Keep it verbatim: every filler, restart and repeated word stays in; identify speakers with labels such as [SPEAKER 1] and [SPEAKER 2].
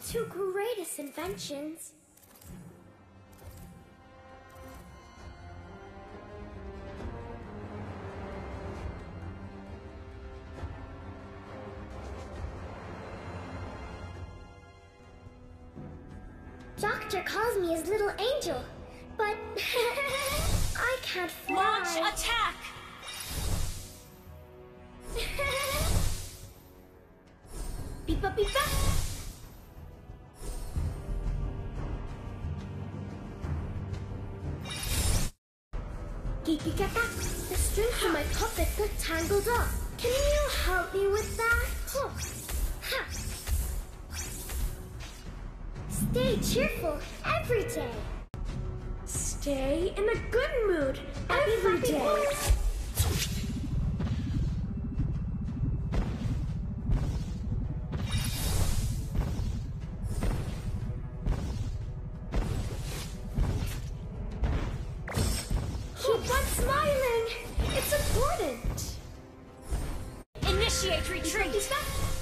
[SPEAKER 1] two greatest inventions. Doctor calls me his little angel, but I can't fly.
[SPEAKER 2] Launch attack!
[SPEAKER 1] Beepa beepa! Geeky kaka! The strings from my puppet got tangled up. Can you help me with that? Huh. Ha. Stay cheerful every day. Stay in a good mood every day. Keep on smiling. It's important.
[SPEAKER 2] Initiate retreat!